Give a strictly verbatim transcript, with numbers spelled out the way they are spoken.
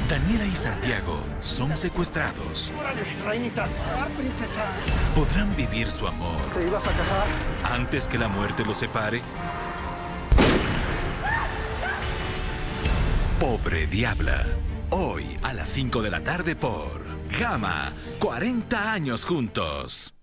Daniela y Santiago son secuestrados. ¡Órale, reinita! ¡Ah, princesa! ¿Podrán vivir su amor ¿Te ibas a casar? antes que la muerte los separe? Pobre Diabla. Hoy a las cinco de la tarde por Gama. cuarenta años juntos.